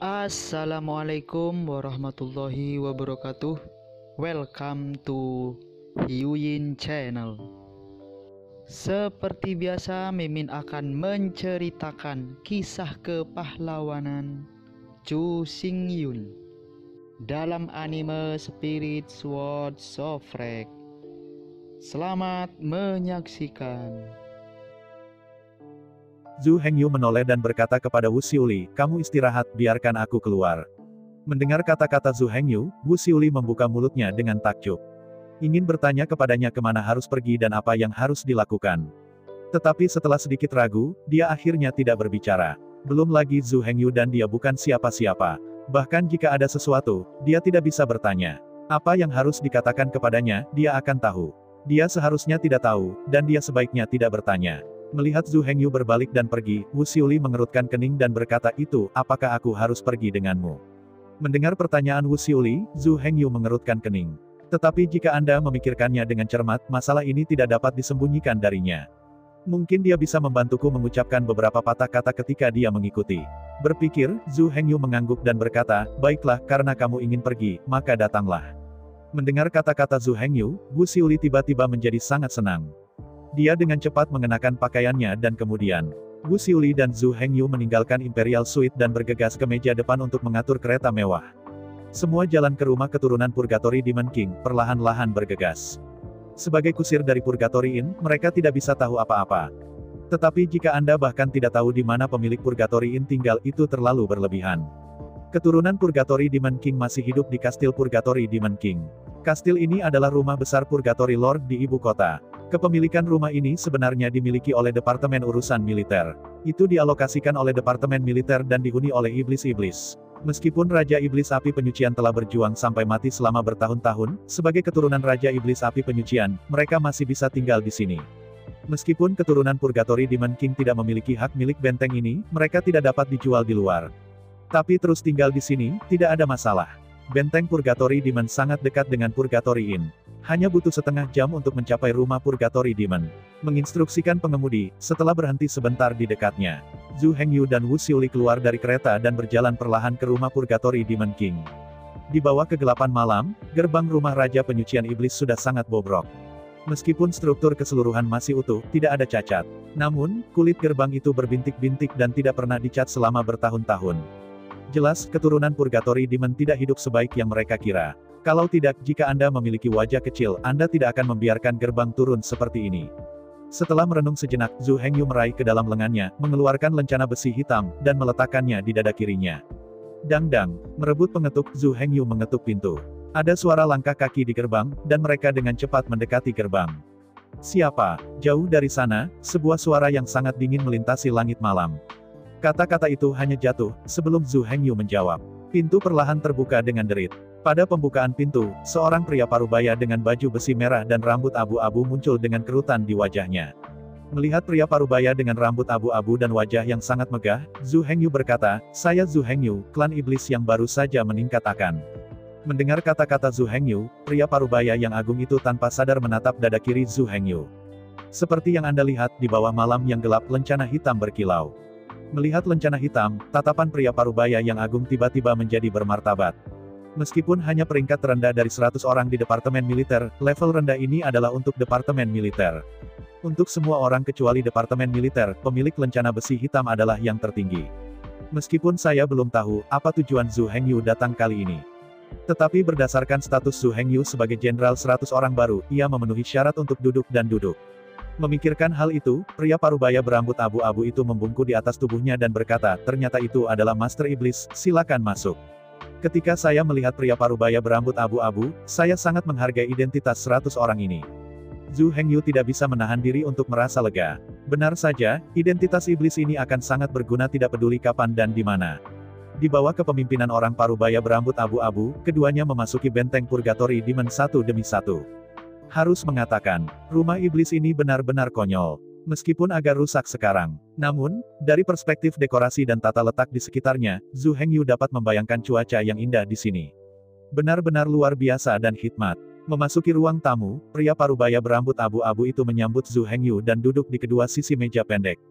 Assalamualaikum warahmatullahi wabarakatuh. Welcome to Hyuyin Channel. Seperti biasa, Mimin akan menceritakan kisah kepahlawanan Chu Xingyun dalam anime Spirit Sword Shofrek. Selamat menyaksikan. Zhu Hengyu menoleh dan berkata kepada Wu Xiuli, "Kamu istirahat, biarkan aku keluar." Mendengar kata-kata Zhu Hengyu, Wu Xiuli membuka mulutnya dengan takjub. Ingin bertanya kepadanya kemana harus pergi dan apa yang harus dilakukan. Tetapi setelah sedikit ragu, dia akhirnya tidak berbicara. Belum lagi Zhu Hengyu dan dia bukan siapa-siapa. Bahkan jika ada sesuatu, dia tidak bisa bertanya. Apa yang harus dikatakan kepadanya, dia akan tahu. Dia seharusnya tidak tahu, dan dia sebaiknya tidak bertanya. Melihat Zhu Hengyu berbalik dan pergi, Wu Xiuli mengerutkan kening dan berkata, "Itu, apakah aku harus pergi denganmu?" Mendengar pertanyaan Wu Xiuli, Zhu Hengyu mengerutkan kening. Tetapi jika Anda memikirkannya dengan cermat, masalah ini tidak dapat disembunyikan darinya. Mungkin dia bisa membantuku mengucapkan beberapa patah kata ketika dia mengikuti. Berpikir, Zhu Hengyu mengangguk dan berkata, "Baiklah, karena kamu ingin pergi, maka datanglah." Mendengar kata-kata Zhu Hengyu, Wu Xiuli tiba-tiba menjadi sangat senang. Dia dengan cepat mengenakan pakaiannya dan kemudian, Wu Xiuli dan Zhu Hengyu meninggalkan Imperial Suite dan bergegas ke meja depan untuk mengatur kereta mewah. Semua jalan ke rumah keturunan Purgatory Demon King, perlahan-lahan bergegas. Sebagai kusir dari Purgatory Inn, mereka tidak bisa tahu apa-apa. Tetapi jika Anda bahkan tidak tahu di mana pemilik Purgatory Inn tinggal, itu terlalu berlebihan. Keturunan Purgatory Demon King masih hidup di Kastil Purgatory Demon King. Kastil ini adalah rumah besar Purgatory Lord di ibu kota. Kepemilikan rumah ini sebenarnya dimiliki oleh Departemen Urusan Militer. Itu dialokasikan oleh Departemen Militer dan dihuni oleh iblis-iblis. Meskipun Raja Iblis Api Penyucian telah berjuang sampai mati selama bertahun-tahun, sebagai keturunan Raja Iblis Api Penyucian, mereka masih bisa tinggal di sini. Meskipun keturunan Purgatory Demon King tidak memiliki hak milik benteng ini, mereka tidak dapat dijual di luar. Tapi terus tinggal di sini, tidak ada masalah. Benteng Purgatory Demon sangat dekat dengan Purgatory Inn. Hanya butuh setengah jam untuk mencapai rumah Purgatory Demon. Menginstruksikan pengemudi, setelah berhenti sebentar di dekatnya, Zhu Hengyu dan Wu Xiuli keluar dari kereta dan berjalan perlahan ke rumah Purgatory Demon King. Di bawah kegelapan malam, gerbang rumah Raja Penyucian Iblis sudah sangat bobrok. Meskipun struktur keseluruhan masih utuh, tidak ada cacat. Namun, kulit gerbang itu berbintik-bintik dan tidak pernah dicat selama bertahun-tahun. Jelas, keturunan Purgatory Demon tidak hidup sebaik yang mereka kira. Kalau tidak, jika Anda memiliki wajah kecil, Anda tidak akan membiarkan gerbang turun seperti ini. Setelah merenung sejenak, Zhu Hengyu meraih ke dalam lengannya, mengeluarkan lencana besi hitam, dan meletakkannya di dada kirinya. Dang-dang, merebut pengetuk, Zhu Hengyu mengetuk pintu. Ada suara langkah kaki di gerbang, dan mereka dengan cepat mendekati gerbang. "Siapa?" Jauh dari sana, sebuah suara yang sangat dingin melintasi langit malam. Kata-kata itu hanya jatuh, sebelum Zhu Hengyu menjawab. Pintu perlahan terbuka dengan derit. Pada pembukaan pintu, seorang pria parubaya dengan baju besi merah dan rambut abu-abu muncul dengan kerutan di wajahnya. Melihat pria parubaya dengan rambut abu-abu dan wajah yang sangat megah, Zhu Hengyu berkata, "Saya Zhu Hengyu, klan iblis yang baru saja meningkat akan." Mendengar kata-kata Zhu Hengyu, pria parubaya yang agung itu tanpa sadar menatap dada kiri Zhu Hengyu. Seperti yang Anda lihat, di bawah malam yang gelap lencana hitam berkilau. Melihat lencana hitam, tatapan pria parubaya yang agung tiba-tiba menjadi bermartabat. Meskipun hanya peringkat terendah dari 100 orang di Departemen Militer, level rendah ini adalah untuk Departemen Militer. Untuk semua orang kecuali Departemen Militer, pemilik lencana besi hitam adalah yang tertinggi. Meskipun saya belum tahu, apa tujuan Zhu Hengyu datang kali ini. Tetapi berdasarkan status Zhu Hengyu sebagai Jenderal 100 orang baru, ia memenuhi syarat untuk duduk dan duduk. Memikirkan hal itu, pria parubaya berambut abu-abu itu membungkuk di atas tubuhnya dan berkata, "Ternyata itu adalah Master Iblis, silakan masuk." Ketika saya melihat pria parubaya berambut abu-abu, saya sangat menghargai identitas 100 orang ini. Zhu Hengyu tidak bisa menahan diri untuk merasa lega. Benar saja, identitas iblis ini akan sangat berguna tidak peduli kapan dan di mana. Di bawah kepemimpinan orang parubaya berambut abu-abu, keduanya memasuki benteng Purgatory Demon satu demi satu. Harus mengatakan, rumah iblis ini benar-benar konyol. Meskipun agak rusak sekarang. Namun, dari perspektif dekorasi dan tata letak di sekitarnya, Zhu Hengyu dapat membayangkan cuaca yang indah di sini. Benar-benar luar biasa dan hikmat. Memasuki ruang tamu, pria parubaya berambut abu-abu itu menyambut Zhu Hengyu dan duduk di kedua sisi meja pendek.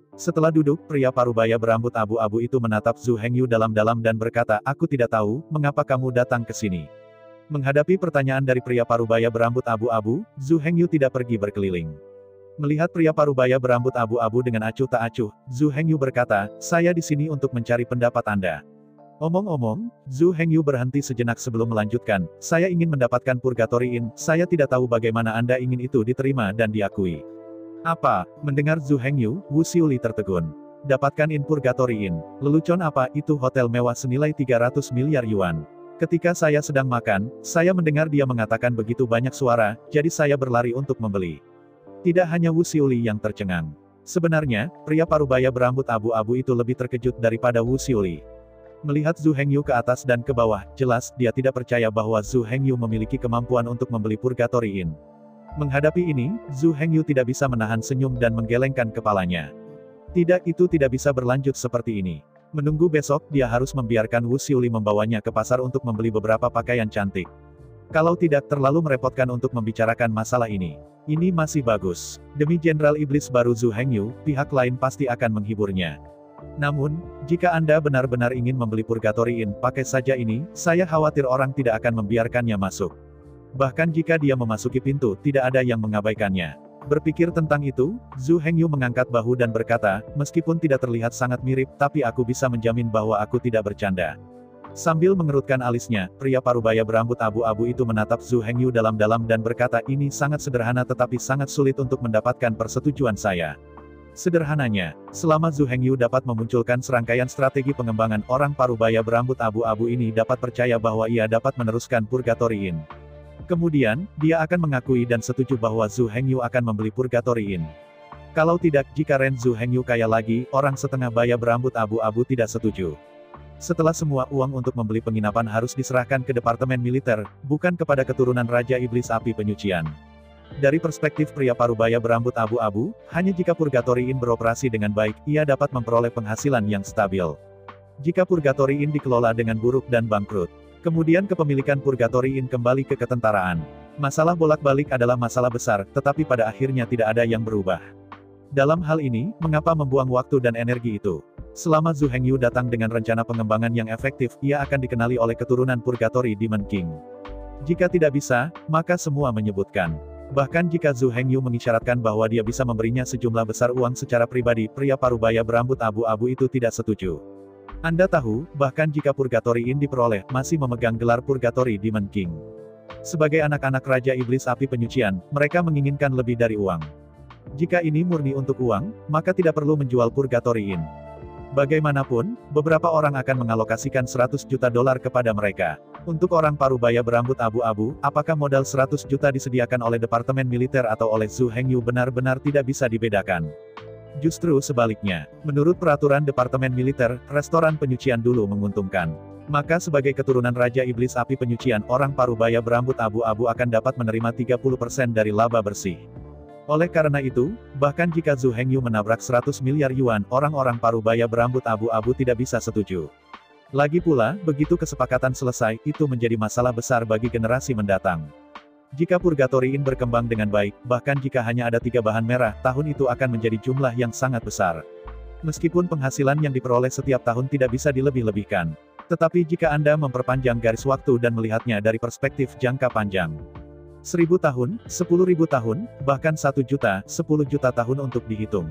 Setelah duduk, pria parubaya berambut abu-abu itu menatap Zhu Hengyu dalam-dalam dan berkata, "Aku tidak tahu, mengapa kamu datang ke sini." Menghadapi pertanyaan dari pria parubaya berambut abu-abu, Zhu Hengyu tidak pergi berkeliling. Melihat pria parubaya berambut abu-abu dengan acuh tak acuh, Zhu Hengyu berkata, "Saya di sini untuk mencari pendapat Anda." Omong-omong, Zhu Hengyu berhenti sejenak sebelum melanjutkan, "Saya ingin mendapatkan Purgatory Inn, saya tidak tahu bagaimana Anda ingin itu diterima dan diakui." "Apa?" Mendengar Zhu Hengyu, Wu Xiuli tertegun. "Dapatkan Inn Purgatory Inn. Lelucon apa, itu hotel mewah senilai 300 miliar yuan. Ketika saya sedang makan, saya mendengar dia mengatakan begitu banyak suara, jadi saya berlari untuk membeli." Tidak hanya Wu Xiuli yang tercengang. Sebenarnya, pria parubaya berambut abu-abu itu lebih terkejut daripada Wu Xiuli. Melihat Zhu Hengyu ke atas dan ke bawah, jelas dia tidak percaya bahwa Zhu Hengyu memiliki kemampuan untuk membeli Purgatory Inn. Menghadapi ini, Zhu Hengyu tidak bisa menahan senyum dan menggelengkan kepalanya. Tidak, itu tidak bisa berlanjut seperti ini. Menunggu besok, dia harus membiarkan Wu Xiuli membawanya ke pasar untuk membeli beberapa pakaian cantik. Kalau tidak terlalu merepotkan untuk membicarakan masalah ini. Ini masih bagus. Demi Jenderal Iblis baru Zhu Hengyu, pihak lain pasti akan menghiburnya. Namun, jika Anda benar-benar ingin membeli Purgatory Inn, pakai saja ini, saya khawatir orang tidak akan membiarkannya masuk. Bahkan jika dia memasuki pintu, tidak ada yang mengabaikannya. Berpikir tentang itu, Zhu Hengyu mengangkat bahu dan berkata, "Meskipun tidak terlihat sangat mirip, tapi aku bisa menjamin bahwa aku tidak bercanda." Sambil mengerutkan alisnya, pria parubaya berambut abu-abu itu menatap Zhu Hengyu dalam-dalam dan berkata, "Ini sangat sederhana tetapi sangat sulit untuk mendapatkan persetujuan saya." Sederhananya, selama Zhu Hengyu dapat memunculkan serangkaian strategi pengembangan, orang parubaya berambut abu-abu ini dapat percaya bahwa ia dapat meneruskan Purgatory Inn. Kemudian, dia akan mengakui dan setuju bahwa Zhu Hengyu akan membeli Purgatory Inn. Kalau tidak, jika Ren Zhu Hengyu kaya lagi, orang setengah baya berambut abu-abu tidak setuju. Setelah semua uang untuk membeli penginapan harus diserahkan ke Departemen Militer, bukan kepada keturunan Raja Iblis Api Penyucian. Dari perspektif pria parubaya berambut abu-abu, hanya jika Purgatory Inn beroperasi dengan baik, ia dapat memperoleh penghasilan yang stabil. Jika Purgatory Inn dikelola dengan buruk dan bangkrut, kemudian kepemilikan Purgatory Inn kembali ke ketentaraan. Masalah bolak-balik adalah masalah besar, tetapi pada akhirnya tidak ada yang berubah. Dalam hal ini, mengapa membuang waktu dan energi itu? Selama Zhu Hengyu datang dengan rencana pengembangan yang efektif, ia akan dikenali oleh keturunan Purgatory Demon King. Jika tidak bisa, maka semua menyebutkan. Bahkan jika Zhu Hengyu mengisyaratkan bahwa dia bisa memberinya sejumlah besar uang secara pribadi, pria parubaya berambut abu-abu itu tidak setuju. Anda tahu, bahkan jika Purgatory Inn diperoleh, masih memegang gelar Purgatory Demon King. Sebagai anak-anak Raja Iblis Api Penyucian, mereka menginginkan lebih dari uang. Jika ini murni untuk uang, maka tidak perlu menjual Purgatory Inn. Bagaimanapun, beberapa orang akan mengalokasikan 100 juta dolar kepada mereka. Untuk orang parubaya berambut abu-abu, apakah modal 100 juta disediakan oleh Departemen Militer atau oleh Zhu Hengyu benar-benar tidak bisa dibedakan. Justru sebaliknya, menurut peraturan Departemen Militer, restoran penyucian dulu menguntungkan. Maka sebagai keturunan Raja Iblis Api Penyucian, orang parubaya berambut abu-abu akan dapat menerima 30% dari laba bersih. Oleh karena itu, bahkan jika Zhu Hengyu menabrak 100 miliar yuan, orang-orang parubaya berambut abu-abu tidak bisa setuju. Lagi pula, begitu kesepakatan selesai, itu menjadi masalah besar bagi generasi mendatang. Jika Purgatory Inn berkembang dengan baik, bahkan jika hanya ada 3 bahan merah, tahun itu akan menjadi jumlah yang sangat besar. Meskipun penghasilan yang diperoleh setiap tahun tidak bisa dilebih-lebihkan. Tetapi jika Anda memperpanjang garis waktu dan melihatnya dari perspektif jangka panjang. 1000 tahun, 10.000 tahun, bahkan 1 juta, 10 juta tahun untuk dihitung.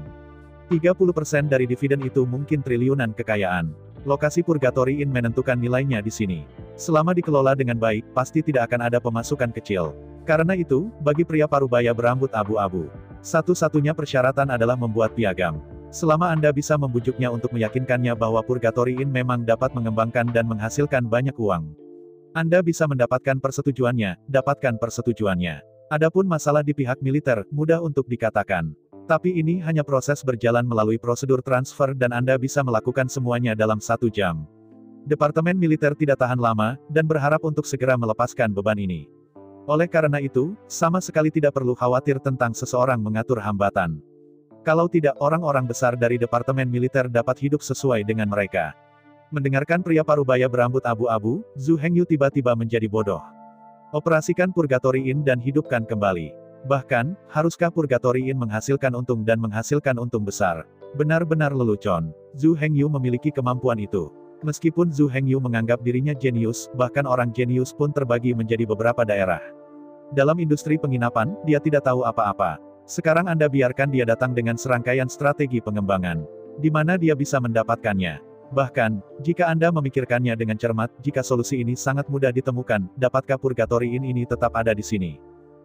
30% dari dividen itu mungkin triliunan kekayaan. Lokasi Purgatory Inn menentukan nilainya di sini. Selama dikelola dengan baik, pasti tidak akan ada pemasukan kecil. Karena itu, bagi pria parubaya berambut abu-abu, satu-satunya persyaratan adalah membuat piagam. Selama Anda bisa membujuknya untuk meyakinkannya bahwa Purgatory Inn memang dapat mengembangkan dan menghasilkan banyak uang, Anda bisa mendapatkan persetujuannya, dapatkan persetujuannya. Adapun masalah di pihak militer, mudah untuk dikatakan. Tapi ini hanya proses berjalan melalui prosedur transfer dan Anda bisa melakukan semuanya dalam 1 jam. Departemen Militer tidak tahan lama, dan berharap untuk segera melepaskan beban ini. Oleh karena itu, sama sekali tidak perlu khawatir tentang seseorang mengatur hambatan. Kalau tidak, orang-orang besar dari Departemen Militer dapat hidup sesuai dengan mereka. Mendengarkan pria parubaya berambut abu-abu, Zhu Hengyu tiba-tiba menjadi bodoh. Operasikan Purgatory Inn dan hidupkan kembali. Bahkan, haruskah Purgatory Inn menghasilkan untung dan menghasilkan untung besar? Benar-benar lelucon. Zhu Hengyu memiliki kemampuan itu. Meskipun Zhu Hengyu menganggap dirinya jenius, bahkan orang jenius pun terbagi menjadi beberapa daerah. Dalam industri penginapan, dia tidak tahu apa-apa. Sekarang Anda biarkan dia datang dengan serangkaian strategi pengembangan. Di mana dia bisa mendapatkannya. Bahkan, jika Anda memikirkannya dengan cermat, jika solusi ini sangat mudah ditemukan, dapatkah Purgatory Inn ini tetap ada di sini?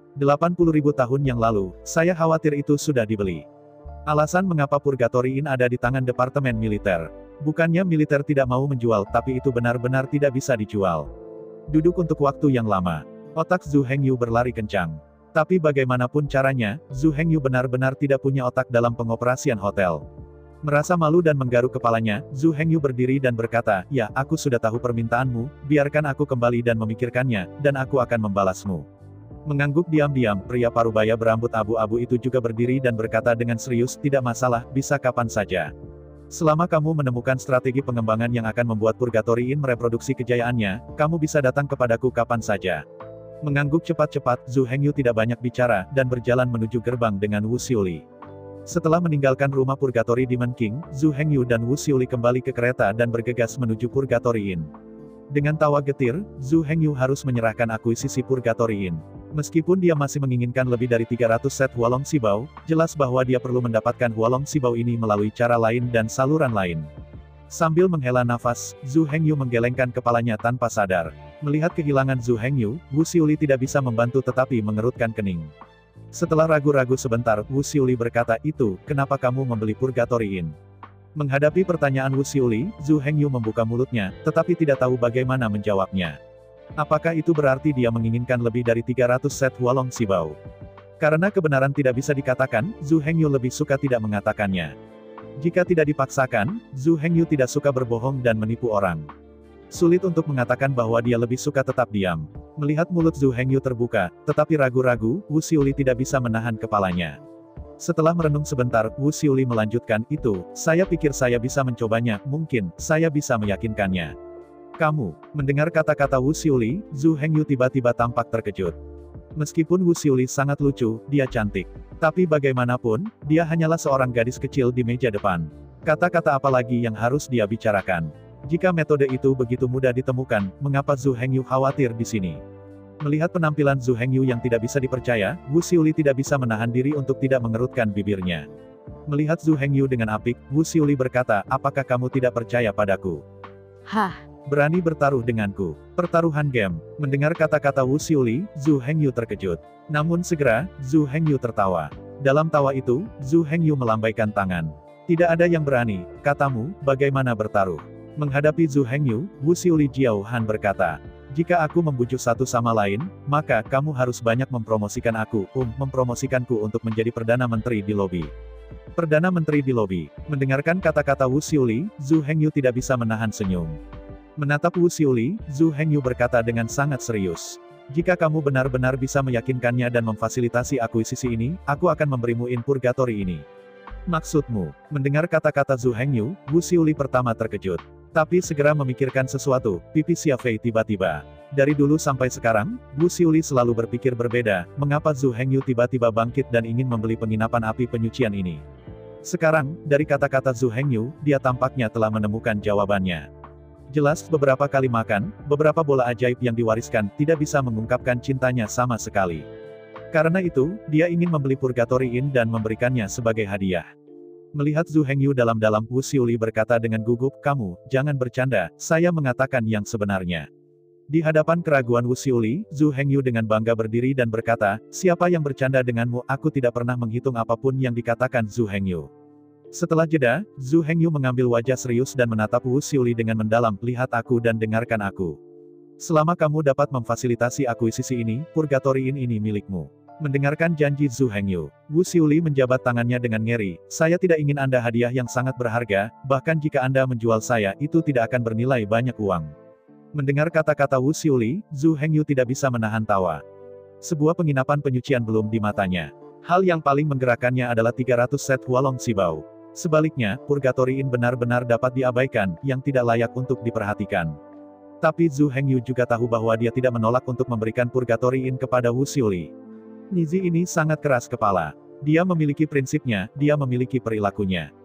80.000 tahun yang lalu, saya khawatir itu sudah dibeli. Alasan mengapa Purgatory Inn ada di tangan Departemen Militer. Bukannya militer tidak mau menjual, tapi itu benar-benar tidak bisa dijual. Duduk untuk waktu yang lama. Otak Zhu Hengyu berlari kencang. Tapi bagaimanapun caranya, Zhu Hengyu benar-benar tidak punya otak dalam pengoperasian hotel. Merasa malu dan menggaruk kepalanya, Zhu Hengyu berdiri dan berkata, "Ya, aku sudah tahu permintaanmu, biarkan aku kembali dan memikirkannya, dan aku akan membalasmu." Mengangguk diam-diam, pria parubaya berambut abu-abu itu juga berdiri dan berkata dengan serius, "Tidak masalah, bisa kapan saja. Selama kamu menemukan strategi pengembangan yang akan membuat Purgatory Inn mereproduksi kejayaannya, kamu bisa datang kepadaku kapan saja." Mengangguk cepat-cepat, Zhu Hengyu tidak banyak bicara, dan berjalan menuju gerbang dengan Wu Xiuli. Setelah meninggalkan rumah Purgatory Demon King, Zhu Hengyu dan Wu Xiuli kembali ke kereta dan bergegas menuju Purgatory Inn. Dengan tawa getir, Zhu Hengyu harus menyerahkan akuisisi Purgatory Inn. Meskipun dia masih menginginkan lebih dari 300 set Hualong Xibao, jelas bahwa dia perlu mendapatkan Hualong Xibao ini melalui cara lain dan saluran lain. Sambil menghela nafas, Zhu Hengyu menggelengkan kepalanya tanpa sadar. Melihat kehilangan Zhu Hengyu, Wu Xiuli tidak bisa membantu tetapi mengerutkan kening. Setelah ragu-ragu sebentar, Wu Xiuli berkata, "Itu, kenapa kamu membeli Purgatory Inn?" Menghadapi pertanyaan Wu Xiuli, Zhu Hengyu membuka mulutnya, tetapi tidak tahu bagaimana menjawabnya. Apakah itu berarti dia menginginkan lebih dari 300 set Hualong Xibao? Karena kebenaran tidak bisa dikatakan, Zhu Hengyu lebih suka tidak mengatakannya. Jika tidak dipaksakan, Zhu Hengyu tidak suka berbohong dan menipu orang. Sulit untuk mengatakan bahwa dia lebih suka tetap diam. Melihat mulut Zhu Hengyu terbuka, tetapi ragu-ragu, Wu Xiuli tidak bisa menahan kepalanya. Setelah merenung sebentar, Wu Xiuli melanjutkan, "Itu, saya pikir saya bisa mencobanya, mungkin, saya bisa meyakinkannya." "Kamu." Mendengar kata-kata Wu Xiuli, Zhu Hengyu tiba-tiba tampak terkejut. Meskipun Wu Xiuli sangat lucu, dia cantik. Tapi bagaimanapun, dia hanyalah seorang gadis kecil di meja depan. Kata-kata apa lagi yang harus dia bicarakan? Jika metode itu begitu mudah ditemukan, mengapa Zhu Hengyu khawatir di sini? Melihat penampilan Zhu Hengyu yang tidak bisa dipercaya, Wu Xiuli tidak bisa menahan diri untuk tidak mengerutkan bibirnya. Melihat Zhu Hengyu dengan apik, Wu Xiuli berkata, "Apakah kamu tidak percaya padaku? Hah? Berani bertaruh denganku? Pertaruhan game." Mendengar kata-kata Wu Xiuli, Zhu Hengyu terkejut. Namun segera, Zhu Hengyu tertawa. Dalam tawa itu, Zhu Hengyu melambaikan tangan. "Tidak ada yang berani, katamu, bagaimana bertaruh?" Menghadapi Zhu Hengyu, Wu Xiuli Jiao Han berkata, "Jika aku membujuk satu sama lain, maka kamu harus banyak mempromosikan aku, mempromosikanku untuk menjadi Perdana Menteri di lobi." Perdana Menteri di lobi. Mendengarkan kata-kata Wu Xiuli, Zhu Hengyu tidak bisa menahan senyum. Menatap Wu Xiuli, Zhu Hengyu berkata dengan sangat serius, "Jika kamu benar-benar bisa meyakinkannya dan memfasilitasi akuisisi ini, aku akan memberimu Inn Purgatory ini." "Maksudmu?" Mendengar kata-kata Zhu Hengyu, Wu Xiuli pertama terkejut. Tapi segera memikirkan sesuatu, pipi Xia Fei tiba-tiba. Dari dulu sampai sekarang, Wu Xiuli selalu berpikir berbeda, mengapa Zhu Hengyu tiba-tiba bangkit dan ingin membeli penginapan api penyucian ini. Sekarang, dari kata-kata Zhu Hengyu, dia tampaknya telah menemukan jawabannya. Jelas, beberapa kali makan, beberapa bola ajaib yang diwariskan, tidak bisa mengungkapkan cintanya sama sekali. Karena itu, dia ingin membeli Purgatory Inn dan memberikannya sebagai hadiah. Melihat Zhu Hengyu dalam-dalam, Wu Xiuli berkata dengan gugup, "Kamu, jangan bercanda, saya mengatakan yang sebenarnya." Di hadapan keraguan Wu Xiuli, Zhu Hengyu dengan bangga berdiri dan berkata, "Siapa yang bercanda denganmu? Aku tidak pernah menghitung apapun yang dikatakan Zhu Hengyu." Setelah jeda, Zhu Hengyu mengambil wajah serius dan menatap Wu Xiuli dengan mendalam, "Lihat aku dan dengarkan aku. Selama kamu dapat memfasilitasi akuisisi ini, Purgatory Inn ini milikmu." Mendengarkan janji Zhu Hengyu, Wu Xiuli menjabat tangannya dengan ngeri, "Saya tidak ingin Anda hadiah yang sangat berharga, bahkan jika Anda menjual saya, itu tidak akan bernilai banyak uang." Mendengar kata-kata Wu Xiuli, Zhu Hengyu tidak bisa menahan tawa. Sebuah penginapan penyucian belum di matanya. Hal yang paling menggerakkannya adalah 300 set Hualong Xibao. Sebaliknya, Purgatory Inn benar-benar dapat diabaikan, yang tidak layak untuk diperhatikan. Tapi Zhu Hengyu juga tahu bahwa dia tidak menolak untuk memberikan Purgatory Inn kepada Wu Xiuli. Nizi ini sangat keras kepala. Dia memiliki prinsipnya, dia memiliki perilakunya.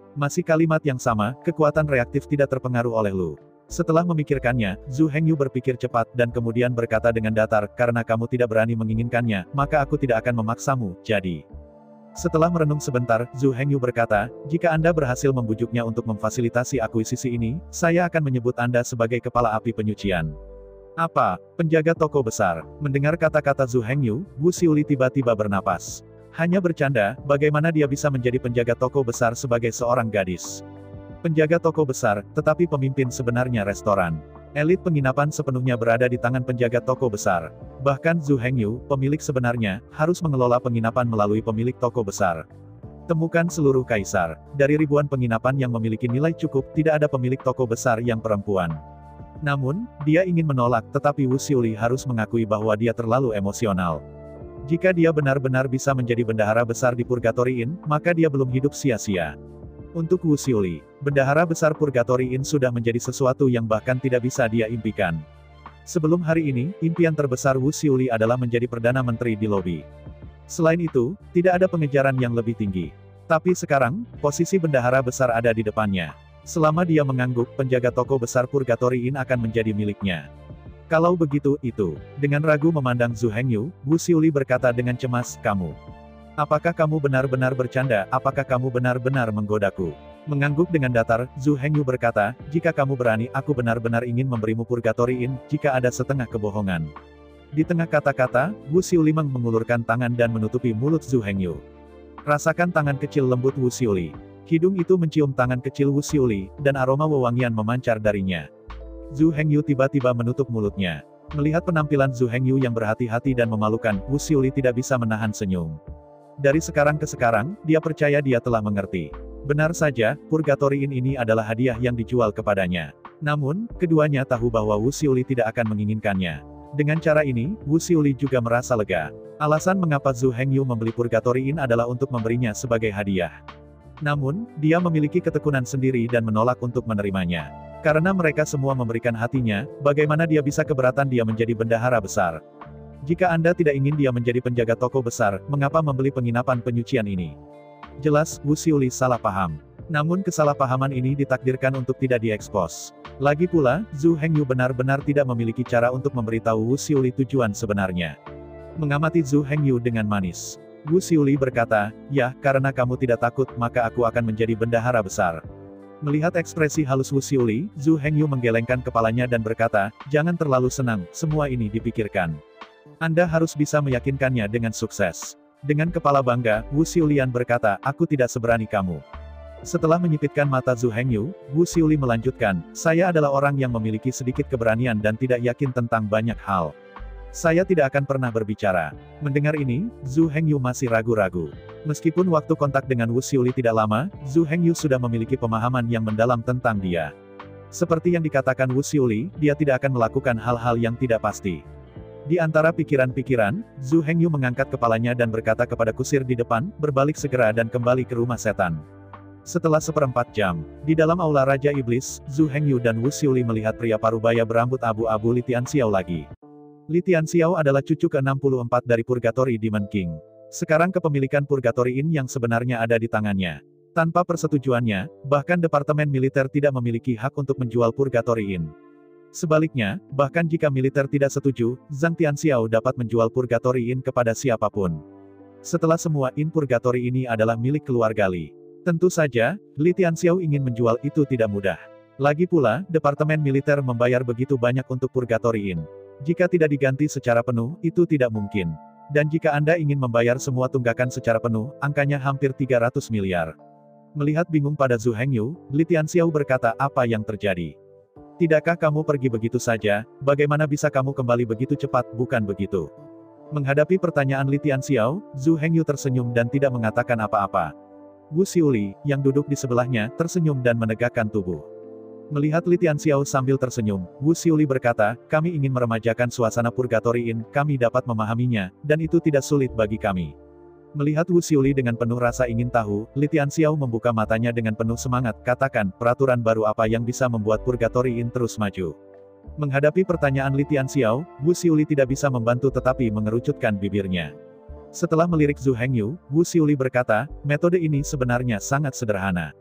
Masih kalimat yang sama, kekuatan reaktif tidak terpengaruh oleh Lu. Setelah memikirkannya, Zhu Hengyu berpikir cepat dan kemudian berkata dengan datar, karena kamu tidak berani menginginkannya, maka aku tidak akan memaksamu, jadi. Setelah merenung sebentar, Zhu Hengyu berkata, jika Anda berhasil membujuknya untuk memfasilitasi akuisisi ini, saya akan menyebut Anda sebagai kepala api penyucian. Apa? Penjaga toko besar. Mendengar kata-kata Zhu Hengyu, Wu Xiuli tiba-tiba bernapas. Hanya bercanda, bagaimana dia bisa menjadi penjaga toko besar sebagai seorang gadis? Penjaga toko besar, tetapi pemimpin sebenarnya restoran. Elit penginapan sepenuhnya berada di tangan penjaga toko besar. Bahkan Zhu Hengyu, pemilik sebenarnya, harus mengelola penginapan melalui pemilik toko besar. Temukan seluruh kaisar. Dari ribuan penginapan yang memiliki nilai cukup, tidak ada pemilik toko besar yang perempuan. Namun, dia ingin menolak, tetapi Wu Xiuli harus mengakui bahwa dia terlalu emosional. Jika dia benar-benar bisa menjadi bendahara besar di Purgatory Inn, maka dia belum hidup sia-sia. Untuk Wu Xiuli, bendahara besar Purgatory Inn sudah menjadi sesuatu yang bahkan tidak bisa dia impikan. Sebelum hari ini, impian terbesar Wu Xiuli adalah menjadi Perdana Menteri di lobi. Selain itu, tidak ada pengejaran yang lebih tinggi. Tapi sekarang, posisi bendahara besar ada di depannya. Selama dia mengangguk, penjaga toko besar Purgatory Inn akan menjadi miliknya. Kalau begitu, itu. Dengan ragu memandang Zhu Hengyu, Wu Xiuli berkata dengan cemas, kamu. Apakah kamu benar-benar bercanda, apakah kamu benar-benar menggodaku? Mengangguk dengan datar, Zhu Hengyu berkata, jika kamu berani, aku benar-benar ingin memberimu Purgatory Inn, jika ada setengah kebohongan. Di tengah kata-kata, Wu Xiuli mengulurkan tangan dan menutupi mulut Zhu Hengyu. Rasakan tangan kecil lembut Wu Xiuli. Hidung itu mencium tangan kecil Wu Xiuli, dan aroma wewangian memancar darinya. Zhu Hengyu tiba-tiba menutup mulutnya. Melihat penampilan Zhu Hengyu yang berhati-hati dan memalukan, Wu Xiuli tidak bisa menahan senyum. Dari sekarang ke sekarang, dia percaya dia telah mengerti. Benar saja, Purgatory Inn ini adalah hadiah yang dijual kepadanya. Namun, keduanya tahu bahwa Wu Xiuli tidak akan menginginkannya. Dengan cara ini, Wu Xiuli juga merasa lega. Alasan mengapa Zhu Hengyu membeli Purgatory Inn adalah untuk memberinya sebagai hadiah. Namun, dia memiliki ketekunan sendiri dan menolak untuk menerimanya. Karena mereka semua memberikan hatinya, bagaimana dia bisa keberatan dia menjadi bendahara besar? Jika Anda tidak ingin dia menjadi penjaga toko besar, mengapa membeli penginapan penyucian ini? Jelas, Wu Xiuli salah paham. Namun kesalahpahaman ini ditakdirkan untuk tidak diekspos. Lagi pula, Zhu Hengyu benar-benar tidak memiliki cara untuk memberitahu Wu Xiuli tujuan sebenarnya. Mengamati Zhu Hengyu dengan manis, Wu Xiuli berkata, ya, karena kamu tidak takut, maka aku akan menjadi bendahara besar. Melihat ekspresi halus Wu Xiuli, Zhu Hengyu menggelengkan kepalanya dan berkata, jangan terlalu senang, semua ini dipikirkan. Anda harus bisa meyakinkannya dengan sukses. Dengan kepala bangga, Wu Xiulian berkata, aku tidak seberani kamu. Setelah menyipitkan mata Zhu Hengyu, Wu Xiuli melanjutkan, saya adalah orang yang memiliki sedikit keberanian dan tidak yakin tentang banyak hal. Saya tidak akan pernah berbicara. Mendengar ini, Zhu Hengyu masih ragu-ragu. Meskipun waktu kontak dengan Wu Xiuli tidak lama, Zhu Hengyu sudah memiliki pemahaman yang mendalam tentang dia. Seperti yang dikatakan Wu Xiuli, dia tidak akan melakukan hal-hal yang tidak pasti. Di antara pikiran-pikiran, Zhu Hengyu mengangkat kepalanya dan berkata kepada kusir di depan, berbalik segera dan kembali ke rumah setan. Setelah 1/4 jam, di dalam aula Raja Iblis, Zhu Hengyu dan Wu Xiuli melihat pria parubaya berambut abu-abu Li Tianxiao lagi. Li Tianxiao adalah cucu ke-64 dari Purgatory Demon King. Sekarang kepemilikan Purgatory Inn yang sebenarnya ada di tangannya. Tanpa persetujuannya, bahkan Departemen Militer tidak memiliki hak untuk menjual Purgatory Inn. Sebaliknya, bahkan jika militer tidak setuju, Zhang Tianxiao dapat menjual Purgatory Inn kepada siapapun. Setelah semua Inn Purgatory ini adalah milik keluarga Li. Tentu saja, Li Tianxiao ingin menjual itu tidak mudah. Lagi pula, Departemen Militer membayar begitu banyak untuk Purgatory Inn. Jika tidak diganti secara penuh, itu tidak mungkin. Dan jika Anda ingin membayar semua tunggakan secara penuh, angkanya hampir 300 miliar. Melihat bingung pada Zhu Hengyu, Li Tianxiao berkata, apa yang terjadi? Tidakkah kamu pergi begitu saja, bagaimana bisa kamu kembali begitu cepat, bukan begitu? Menghadapi pertanyaan Li Tianxiao, Zhu Hengyu tersenyum dan tidak mengatakan apa-apa. Wu Xiuli, yang duduk di sebelahnya, tersenyum dan menegakkan tubuh. Melihat Li Tianxiao sambil tersenyum, Wu Xiuli berkata, kami ingin meremajakan suasana Purgatory Inn, kami dapat memahaminya, dan itu tidak sulit bagi kami. Melihat Wu Xiuli dengan penuh rasa ingin tahu, Li Tianxiao membuka matanya dengan penuh semangat, katakan, peraturan baru apa yang bisa membuat Purgatory Inn terus maju? Menghadapi pertanyaan Li Tianxiao, Wu Xiuli tidak bisa membantu tetapi mengerucutkan bibirnya. Setelah melirik Zhu Hengyu, Wu Xiuli berkata, metode ini sebenarnya sangat sederhana.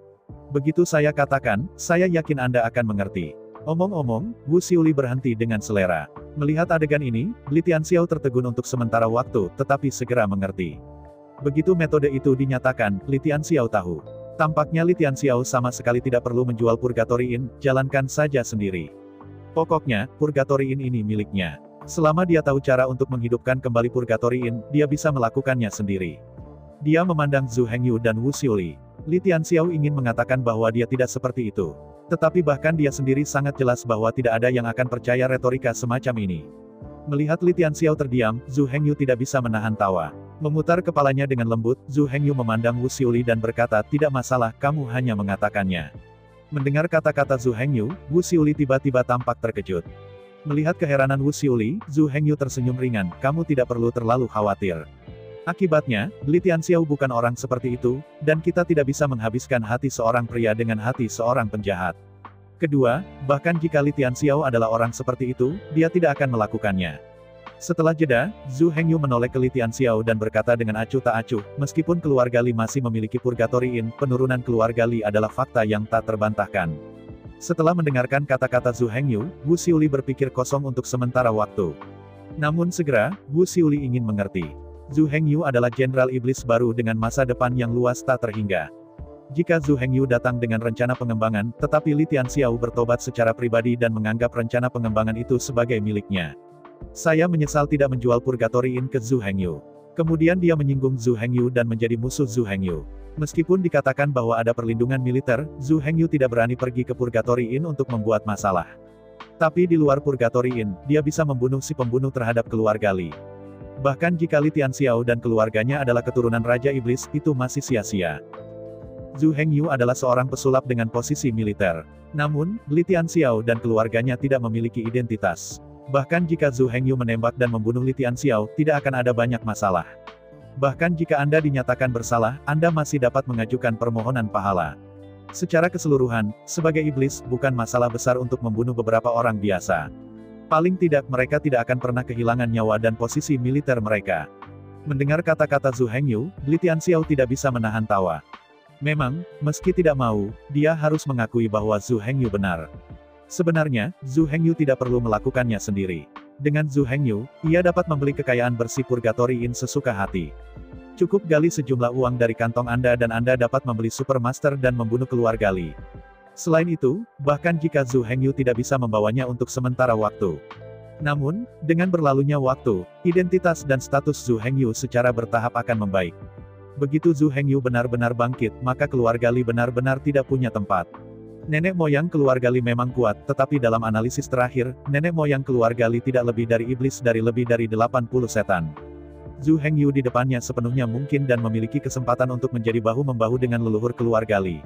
Begitu saya katakan, saya yakin Anda akan mengerti. Omong-omong, Wu Xiuli berhenti dengan selera. Melihat adegan ini, Li Tianxiao tertegun untuk sementara waktu, tetapi segera mengerti. Begitu metode itu dinyatakan, Li Tianxiao tahu. Tampaknya Li Tianxiao sama sekali tidak perlu menjual Purgatory Inn, jalankan saja sendiri. Pokoknya, Purgatory Inn ini miliknya. Selama dia tahu cara untuk menghidupkan kembali Purgatory Inn, dia bisa melakukannya sendiri. Dia memandang Zhu Hengyu dan Wu Xiuli. Li Tianxiao ingin mengatakan bahwa dia tidak seperti itu. Tetapi bahkan dia sendiri sangat jelas bahwa tidak ada yang akan percaya retorika semacam ini. Melihat Li Tianxiao terdiam, Zhu Hengyu tidak bisa menahan tawa. Memutar kepalanya dengan lembut, Zhu Hengyu memandang Wu Xiuli dan berkata, tidak masalah, kamu hanya mengatakannya. Mendengar kata-kata Zhu Hengyu, Wu Xiuli tiba-tiba tampak terkejut. Melihat keheranan Wu Xiuli, Zhu Hengyu tersenyum ringan, kamu tidak perlu terlalu khawatir. Akibatnya, Li Tianxiao bukan orang seperti itu, dan kita tidak bisa menghabiskan hati seorang pria dengan hati seorang penjahat. Kedua, bahkan jika Li Tianxiao adalah orang seperti itu, dia tidak akan melakukannya. Setelah jeda, Zhu Hengyu menoleh ke Li Tianxiao dan berkata dengan acuh tak acuh, meskipun keluarga Li masih memiliki Purgatory Inn, penurunan keluarga Li adalah fakta yang tak terbantahkan. Setelah mendengarkan kata-kata Zhu Hengyu, Wu Xiuli berpikir kosong untuk sementara waktu. Namun segera, Wu Xiuli ingin mengerti. Zhu Hengyu adalah jenderal iblis baru dengan masa depan yang luas tak terhingga. Jika Zhu Hengyu datang dengan rencana pengembangan, tetapi Li Tianxiao bertobat secara pribadi dan menganggap rencana pengembangan itu sebagai miliknya. Saya menyesal tidak menjual Purgatory Inn ke Zhu Hengyu. Kemudian dia menyinggung Zhu Hengyu dan menjadi musuh Zhu Hengyu. Meskipun dikatakan bahwa ada perlindungan militer, Zhu Hengyu tidak berani pergi ke Purgatory Inn untuk membuat masalah. Tapi di luar Purgatory Inn, dia bisa membunuh si pembunuh terhadap keluarga Li. Bahkan jika Li Tianxiao dan keluarganya adalah keturunan Raja Iblis, itu masih sia-sia. Zhu Hengyu adalah seorang pesulap dengan posisi militer. Namun, Li Tianxiao dan keluarganya tidak memiliki identitas. Bahkan jika Zhu Hengyu menembak dan membunuh Li Tianxiao, tidak akan ada banyak masalah. Bahkan jika Anda dinyatakan bersalah, Anda masih dapat mengajukan permohonan pahala. Secara keseluruhan, sebagai iblis, bukan masalah besar untuk membunuh beberapa orang biasa. Paling tidak mereka tidak akan pernah kehilangan nyawa dan posisi militer mereka. Mendengar kata-kata Zhu Hengyu, Li Tianxiao tidak bisa menahan tawa. Memang, meski tidak mau, dia harus mengakui bahwa Zhu Hengyu benar. Sebenarnya, Zhu Hengyu tidak perlu melakukannya sendiri. Dengan Zhu Hengyu, ia dapat membeli kekayaan bersih Purgatory Inn sesuka hati. Cukup gali sejumlah uang dari kantong Anda dan Anda dapat membeli Supermaster dan membunuh keluarga Li. Selain itu, bahkan jika Zhu Hengyu tidak bisa membawanya untuk sementara waktu. Namun, dengan berlalunya waktu, identitas dan status Zhu Hengyu secara bertahap akan membaik. Begitu Zhu Hengyu benar-benar bangkit, maka keluarga Li benar-benar tidak punya tempat. Nenek moyang keluarga Li memang kuat, tetapi dalam analisis terakhir, nenek moyang keluarga Li tidak lebih dari iblis dari lebih dari 80 setan. Zhu Hengyu di depannya sepenuhnya mungkin dan memiliki kesempatan untuk menjadi bahu-membahu dengan leluhur keluarga Li.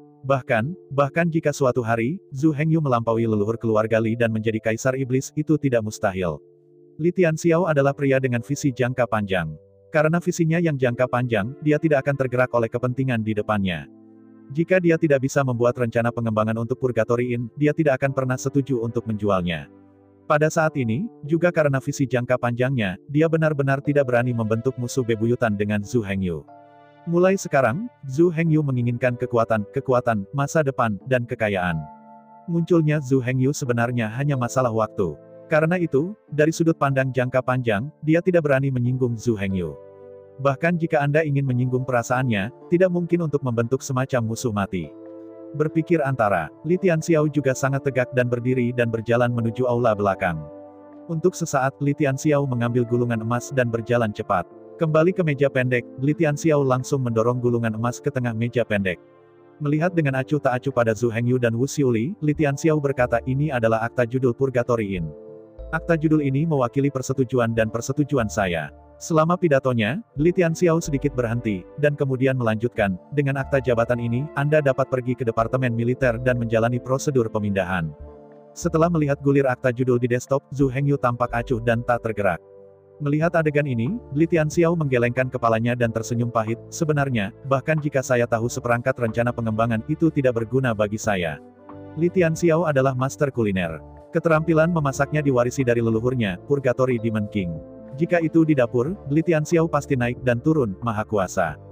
Bahkan jika suatu hari, Zhu Hengyu melampaui leluhur keluarga Li dan menjadi kaisar iblis, itu tidak mustahil. Li Tianxiao adalah pria dengan visi jangka panjang. Karena visinya yang jangka panjang, dia tidak akan tergerak oleh kepentingan di depannya. Jika dia tidak bisa membuat rencana pengembangan untuk Purgatory Inn, dia tidak akan pernah setuju untuk menjualnya. Pada saat ini, juga karena visi jangka panjangnya, dia benar-benar tidak berani membentuk musuh bebuyutan dengan Zhu Hengyu. Mulai sekarang, Zhu Hengyu menginginkan kekuatan, masa depan, dan kekayaan. Munculnya Zhu Hengyu sebenarnya hanya masalah waktu. Karena itu, dari sudut pandang jangka panjang, dia tidak berani menyinggung Zhu Hengyu. Bahkan jika Anda ingin menyinggung perasaannya, tidak mungkin untuk membentuk semacam musuh mati. Berpikir antara, Li Tianxiao juga sangat tegak dan berdiri dan berjalan menuju aula belakang. Untuk sesaat, Li Tianxiao mengambil gulungan emas dan berjalan cepat. Kembali ke meja pendek, Li Tianxiao langsung mendorong gulungan emas ke tengah meja pendek. Melihat dengan acuh tak acuh pada Zhu Hengyu dan Wu Xiuli, Li Tianxiao berkata, ini adalah akta judul Purgatory Inn. Akta judul ini mewakili persetujuan dan persetujuan saya. Selama pidatonya, Li Tianxiao sedikit berhenti, dan kemudian melanjutkan, dengan akta jabatan ini, Anda dapat pergi ke departemen militer dan menjalani prosedur pemindahan. Setelah melihat gulir akta judul di desktop, Zhu Hengyu tampak acuh dan tak tergerak. Melihat adegan ini, Li Tianxiao menggelengkan kepalanya dan tersenyum pahit, sebenarnya, bahkan jika saya tahu seperangkat rencana pengembangan itu tidak berguna bagi saya. Li Tianxiao adalah master kuliner. Keterampilan memasaknya diwarisi dari leluhurnya, Purgatory Demon King. Jika itu di dapur, Li Tianxiao pasti naik dan turun, maha kuasa.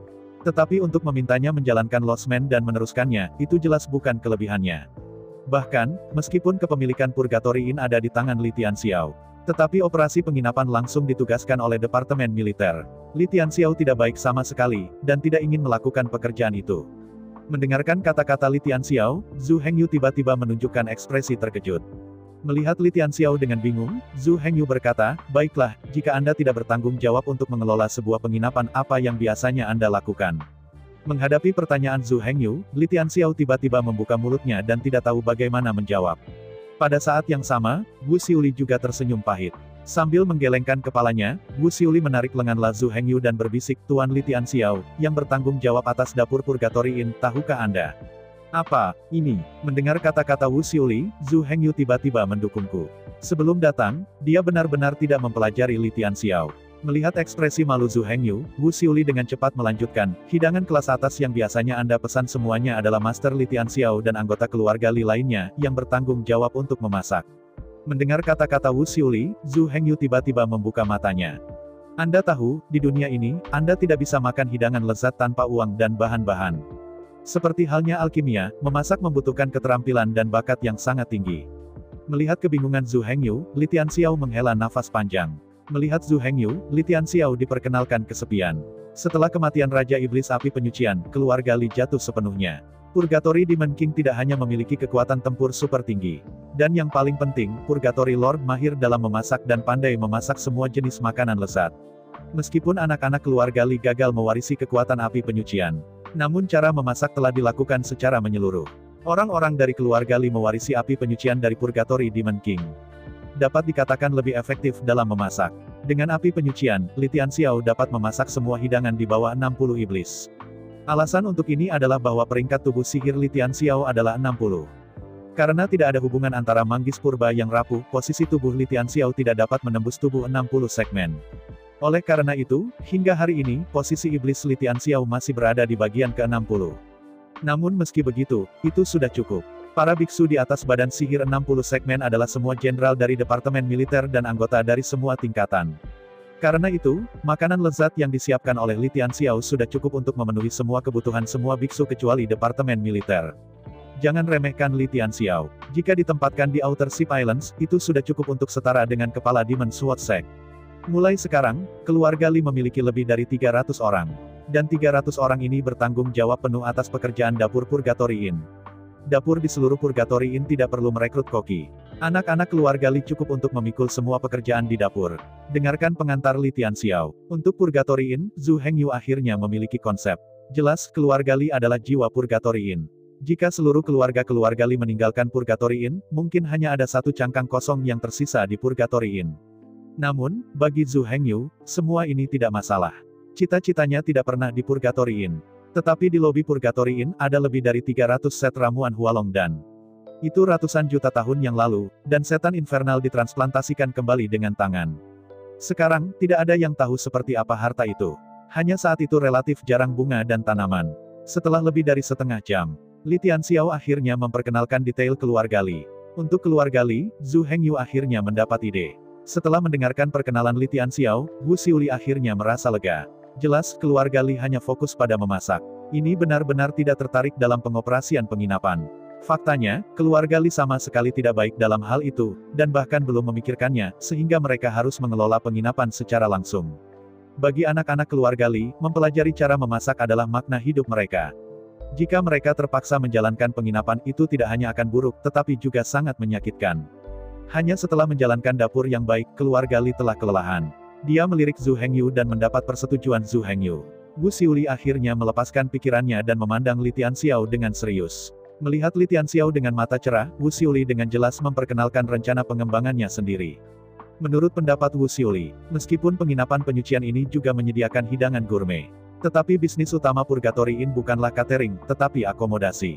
Tetapi untuk memintanya menjalankan losmen dan meneruskannya, itu jelas bukan kelebihannya. Bahkan, meskipun kepemilikan Purgatory Inn ada di tangan Li Tianxiao, tetapi operasi penginapan langsung ditugaskan oleh Departemen Militer. Li Tianxiao tidak baik sama sekali, dan tidak ingin melakukan pekerjaan itu. Mendengarkan kata-kata Li Tianxiao, Zhu Hengyu tiba-tiba menunjukkan ekspresi terkejut. Melihat Li Tianxiao dengan bingung, Zhu Hengyu berkata, "Baiklah, jika Anda tidak bertanggung jawab untuk mengelola sebuah penginapan, apa yang biasanya Anda lakukan?" Menghadapi pertanyaan Zhu Hengyu, Li Tianxiao tiba-tiba membuka mulutnya dan tidak tahu bagaimana menjawab. Pada saat yang sama, Wu Xiuli juga tersenyum pahit. Sambil menggelengkan kepalanya, Wu Xiuli menarik lengan Zhu Hengyu dan berbisik, "Tuan Li Tianxiao, yang bertanggung jawab atas dapur Purgatory Inn, tahukah Anda?" "Apa, ini?" Mendengar kata-kata Wu Xiuli, Zhu Hengyu tiba-tiba mendukungku. Sebelum datang, dia benar-benar tidak mempelajari Li Tianxiao. Melihat ekspresi malu Zhu Hengyu, Wu Xiuli dengan cepat melanjutkan, "Hidangan kelas atas yang biasanya Anda pesan semuanya adalah Master Li Tianxiao dan anggota keluarga Li lainnya, yang bertanggung jawab untuk memasak." Mendengar kata-kata Wu Xiuli, Zhu Hengyu tiba-tiba membuka matanya. "Anda tahu, di dunia ini, Anda tidak bisa makan hidangan lezat tanpa uang dan bahan-bahan. Seperti halnya alkimia, memasak membutuhkan keterampilan dan bakat yang sangat tinggi." Melihat kebingungan Zhu Hengyu, Li Tianxiao menghela nafas panjang. Melihat Zhu Hengyu, Li Tianxiao diperkenalkan kesepian. Setelah kematian Raja Iblis Api Penyucian, keluarga Li jatuh sepenuhnya. Purgatory Demon King tidak hanya memiliki kekuatan tempur super tinggi. Dan yang paling penting, Purgatory Lord mahir dalam memasak dan pandai memasak semua jenis makanan lezat. Meskipun anak-anak keluarga Li gagal mewarisi kekuatan api penyucian, namun cara memasak telah dilakukan secara menyeluruh. Orang-orang dari keluarga Li mewarisi api penyucian dari Purgatory Demon King. Dapat dikatakan lebih efektif dalam memasak. Dengan api penyucian, Li Tianxiao dapat memasak semua hidangan di bawah 60 iblis. Alasan untuk ini adalah bahwa peringkat tubuh sihir Li Tianxiao adalah 60. Karena tidak ada hubungan antara manggis purba yang rapuh, posisi tubuh Li Tianxiao tidak dapat menembus tubuh 60 segmen. Oleh karena itu, hingga hari ini, posisi iblis Li Tianxiao masih berada di bagian ke-60. Namun meski begitu, itu sudah cukup. Para biksu di atas badan sihir 60 segmen adalah semua jenderal dari Departemen Militer dan anggota dari semua tingkatan. Karena itu, makanan lezat yang disiapkan oleh Li Tianxiao sudah cukup untuk memenuhi semua kebutuhan semua biksu kecuali Departemen Militer. Jangan remehkan Li Tianxiao. Jika ditempatkan di Outer Ship Islands, itu sudah cukup untuk setara dengan kepala Demon Sword Sect. Mulai sekarang, keluarga Li memiliki lebih dari 300 orang. Dan 300 orang ini bertanggung jawab penuh atas pekerjaan dapur Purgatory Inn. Dapur di seluruh Purgatory Inn tidak perlu merekrut koki. Anak-anak keluarga Li cukup untuk memikul semua pekerjaan di dapur. Dengarkan pengantar Li Tianxiao. Untuk Purgatory Inn, Zhu Hengyu akhirnya memiliki konsep. Jelas, keluarga Li adalah jiwa Purgatory Inn. Jika seluruh keluarga Li meninggalkan Purgatory Inn, mungkin hanya ada satu cangkang kosong yang tersisa di Purgatory Inn. Namun, bagi Zhu Hengyu, semua ini tidak masalah. Cita-citanya tidak pernah di Purgatory Inn. Tetapi di lobi Purgatory Inn, ada lebih dari 300 set ramuan Hualong Dan. Itu ratusan juta tahun yang lalu, dan setan infernal ditransplantasikan kembali dengan tangan. Sekarang, tidak ada yang tahu seperti apa harta itu. Hanya saat itu relatif jarang bunga dan tanaman. Setelah lebih dari setengah jam, Li Tianxiao akhirnya memperkenalkan detail keluarga Li. Untuk keluarga Li, Zhu Hengyu akhirnya mendapat ide. Setelah mendengarkan perkenalan Li Tianxiao, Wu Xiuli akhirnya merasa lega. Jelas, keluarga Li hanya fokus pada memasak. Ini benar-benar tidak tertarik dalam pengoperasian penginapan. Faktanya, keluarga Li sama sekali tidak baik dalam hal itu, dan bahkan belum memikirkannya, sehingga mereka harus mengelola penginapan secara langsung. Bagi anak-anak keluarga Li, mempelajari cara memasak adalah makna hidup mereka. Jika mereka terpaksa menjalankan penginapan itu tidak hanya akan buruk, tetapi juga sangat menyakitkan. Hanya setelah menjalankan dapur yang baik, keluarga Li telah kelelahan. Dia melirik Zhu Hengyu dan mendapat persetujuan Zhu Hengyu. Wu Xiuli akhirnya melepaskan pikirannya dan memandang Li Tianxiao dengan serius. Melihat Li Tianxiao dengan mata cerah, Wu Xiuli dengan jelas memperkenalkan rencana pengembangannya sendiri. Menurut pendapat Wu Xiuli, meskipun penginapan penyucian ini juga menyediakan hidangan gourmet, tetapi bisnis utama Purgatory Inn bukanlah catering, tetapi akomodasi.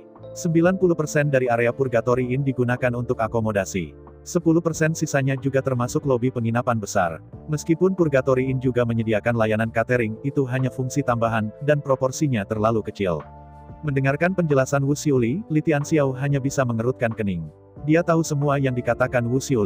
90% dari area Purgatory Inn digunakan untuk akomodasi. 10% sisanya juga termasuk lobi penginapan besar. Meskipun Purgatory Inn juga menyediakan layanan catering, itu hanya fungsi tambahan, dan proporsinya terlalu kecil. Mendengarkan penjelasan Wu Xiuli, Li Tianxiao hanya bisa mengerutkan kening. Dia tahu semua yang dikatakan Wu Xiuli.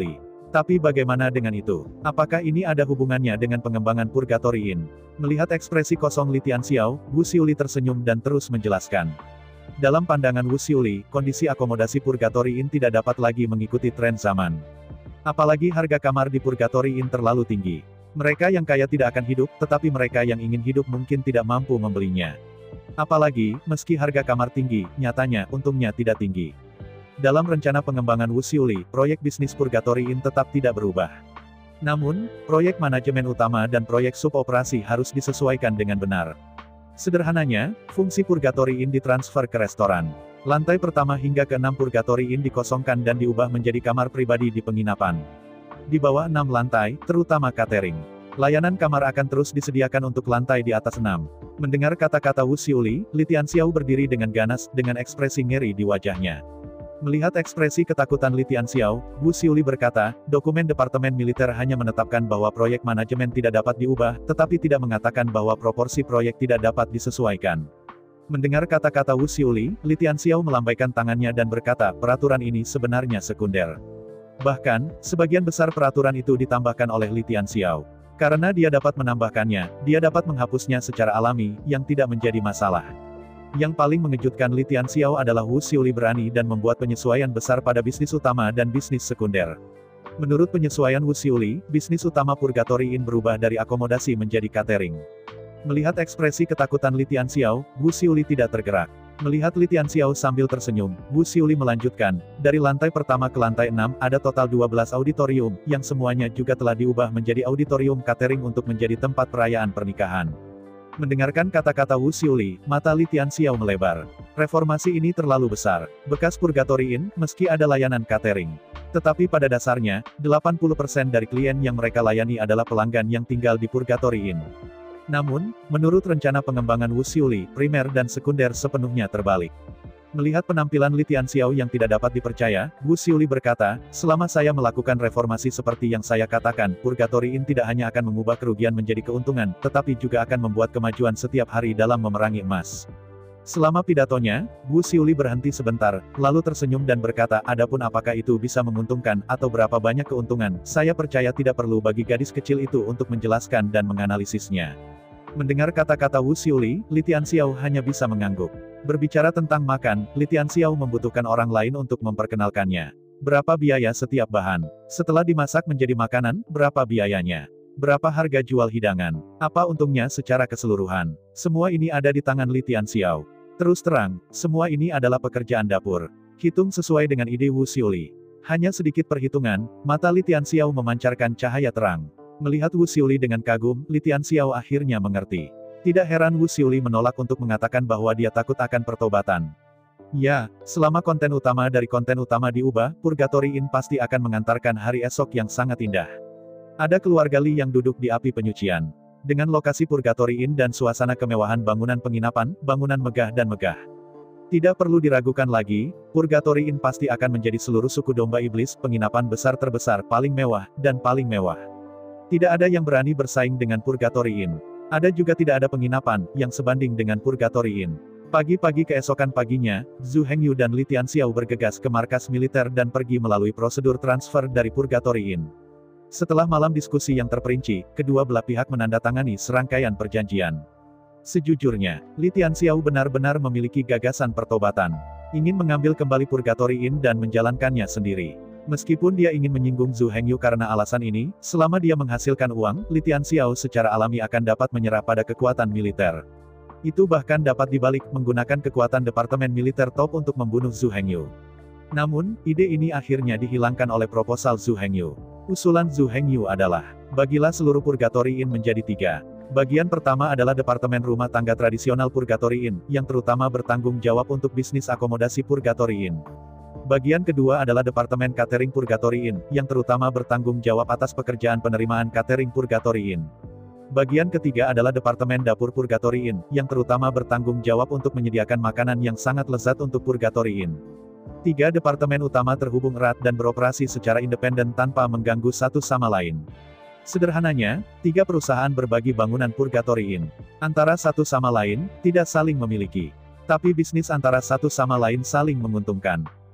Tapi bagaimana dengan itu? Apakah ini ada hubungannya dengan pengembangan Purgatory Inn? Melihat ekspresi kosong Li Tianxiao, Wu Xiuli tersenyum dan terus menjelaskan. Dalam pandangan Wu Xiuli, kondisi akomodasi Purgatory Inn tidak dapat lagi mengikuti tren zaman. Apalagi harga kamar di Purgatory Inn terlalu tinggi. Mereka yang kaya tidak akan hidup, tetapi mereka yang ingin hidup mungkin tidak mampu membelinya. Apalagi, meski harga kamar tinggi, nyatanya, untungnya tidak tinggi. Dalam rencana pengembangan Wu Xiuli, proyek bisnis Purgatory Inn tetap tidak berubah. Namun, proyek manajemen utama dan proyek suboperasi harus disesuaikan dengan benar. Sederhananya, fungsi Purgatory Inn ditransfer ke restoran. Lantai pertama hingga ke-6 Purgatory Inn dikosongkan dan diubah menjadi kamar pribadi di penginapan. Di bawah 6 lantai, terutama catering. Layanan kamar akan terus disediakan untuk lantai di atas 6. Mendengar kata-kata Wu Xiuli, Li Tianxiao berdiri dengan ganas, dengan ekspresi ngeri di wajahnya. Melihat ekspresi ketakutan Li Tianxiao, Wu Xiuli berkata, dokumen Departemen Militer hanya menetapkan bahwa proyek manajemen tidak dapat diubah, tetapi tidak mengatakan bahwa proporsi proyek tidak dapat disesuaikan. Mendengar kata-kata Wu Xiuli, Li Tianxiao melambaikan tangannya dan berkata, peraturan ini sebenarnya sekunder. Bahkan, sebagian besar peraturan itu ditambahkan oleh Li Tianxiao. Karena dia dapat menambahkannya, dia dapat menghapusnya secara alami, yang tidak menjadi masalah. Yang paling mengejutkan Li Tianxiao adalah Wu Xiuli berani dan membuat penyesuaian besar pada bisnis utama dan bisnis sekunder. Menurut penyesuaian Wu Xiuli, bisnis utama Purgatory Inn berubah dari akomodasi menjadi catering. Melihat ekspresi ketakutan Li Tianxiao, Wu Xiuli tidak tergerak. Melihat Li Tianxiao sambil tersenyum, Wu Xiuli melanjutkan, dari lantai pertama ke lantai 6, ada total 12 auditorium, yang semuanya juga telah diubah menjadi auditorium catering untuk menjadi tempat perayaan pernikahan. Mendengarkan kata-kata Wu Xiuli, mata Li Tianxiao melebar. Reformasi ini terlalu besar. Bekas Purgatory Inn, meski ada layanan catering. Tetapi pada dasarnya, 80% dari klien yang mereka layani adalah pelanggan yang tinggal di Purgatory Inn. Namun, menurut rencana pengembangan Wu Xiuli, primer dan sekunder sepenuhnya terbalik. Melihat penampilan Li Tianxiao yang tidak dapat dipercaya, Wu Xiuli berkata, selama saya melakukan reformasi seperti yang saya katakan, Purgatory Inn tidak hanya akan mengubah kerugian menjadi keuntungan, tetapi juga akan membuat kemajuan setiap hari dalam memerangi emas. Selama pidatonya, Wu Xiuli berhenti sebentar, lalu tersenyum dan berkata, adapun apakah itu bisa menguntungkan, atau berapa banyak keuntungan, saya percaya tidak perlu bagi gadis kecil itu untuk menjelaskan dan menganalisisnya. Mendengar kata-kata Wu Xiuli, Li Tianxiao hanya bisa mengangguk. Berbicara tentang makan, Li Tianxiao membutuhkan orang lain untuk memperkenalkannya. Berapa biaya setiap bahan? Setelah dimasak menjadi makanan, berapa biayanya? Berapa harga jual hidangan? Apa untungnya secara keseluruhan? Semua ini ada di tangan Li Tianxiao. Terus terang, semua ini adalah pekerjaan dapur. Hitung sesuai dengan ide Wu Xiuli. Hanya sedikit perhitungan, mata Li Tianxiao memancarkan cahaya terang. Melihat Wu Xiuli dengan kagum, Li Tianxiao akhirnya mengerti. Tidak heran Wu Xiuli menolak untuk mengatakan bahwa dia takut akan pertobatan. Ya, selama konten utama dari konten utama diubah, Purgatory Inn pasti akan mengantarkan hari esok yang sangat indah. Ada keluarga Li yang duduk di api penyucian. Dengan lokasi Purgatory Inn dan suasana kemewahan bangunan penginapan, bangunan megah dan megah. Tidak perlu diragukan lagi, Purgatory Inn pasti akan menjadi seluruh suku domba iblis, penginapan besar terbesar, paling mewah, dan paling mewah. Tidak ada yang berani bersaing dengan Purgatory Inn. Ada juga tidak ada penginapan yang sebanding dengan Purgatory Inn. Pagi-pagi keesokan paginya, Zhu Hengyu dan Li Tianxiao bergegas ke markas militer dan pergi melalui prosedur transfer dari Purgatory Inn. Setelah malam diskusi yang terperinci, kedua belah pihak menandatangani serangkaian perjanjian. Sejujurnya, Li Tianxiao benar-benar memiliki gagasan pertobatan. Ingin mengambil kembali Purgatory Inn dan menjalankannya sendiri. Meskipun dia ingin menyinggung Zhu Hengyu karena alasan ini, selama dia menghasilkan uang, Li Tianxiao secara alami akan dapat menyerah pada kekuatan militer. Itu bahkan dapat dibalik menggunakan kekuatan Departemen Militer top untuk membunuh Zhu Hengyu. Namun, ide ini akhirnya dihilangkan oleh proposal Zhu Hengyu. Usulan Zhu Hengyu adalah, bagilah seluruh Purgatory Inn menjadi 3. Bagian pertama adalah Departemen Rumah Tangga Tradisional Purgatory Inn, yang terutama bertanggung jawab untuk bisnis akomodasi Purgatory Inn. Bagian kedua adalah Departemen Catering Purgatory Inn, yang terutama bertanggung jawab atas pekerjaan penerimaan catering Purgatory Inn. Bagian ketiga adalah Departemen Dapur Purgatory Inn, yang terutama bertanggung jawab untuk menyediakan makanan yang sangat lezat untuk Purgatory Inn. 3 departemen utama terhubung erat dan beroperasi secara independen tanpa mengganggu satu sama lain. Sederhananya, 3 perusahaan berbagi bangunan Purgatory Inn. Antara satu sama lain, tidak saling memiliki. Tapi bisnis antara satu sama lain saling menguntungkan.